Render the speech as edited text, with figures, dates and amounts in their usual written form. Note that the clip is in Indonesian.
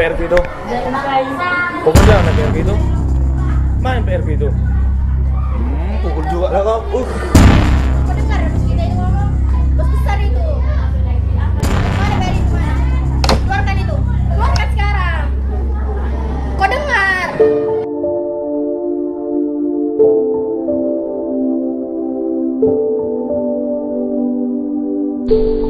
PRQ itu? Pukul jangan PRQ itu? Main PRQ itu? Pukul juga lah kau. Kau dengar kita itu ngomong bos besar itu. Mana beri itu mana? Keluarkan itu. Keluarkan sekarang. Kau dengar?